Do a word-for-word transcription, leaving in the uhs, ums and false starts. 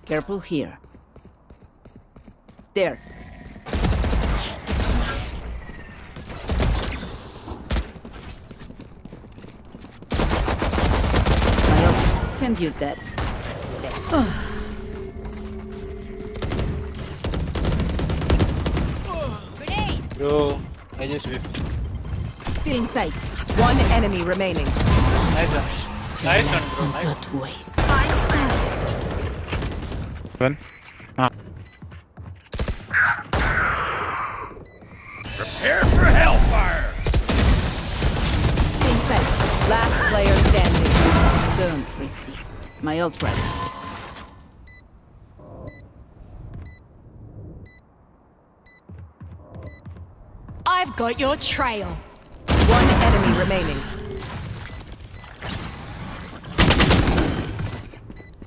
Careful here. There. I hope can't use that. Bro, I just whipped. Still in sight. One enemy remaining. Nice one. Nice one, bro. Nice. Good waste. One. Ah. Prepare for hellfire! Still in sight. Last player standing. Don't resist. My ult ready. I've got your trail. One enemy remaining.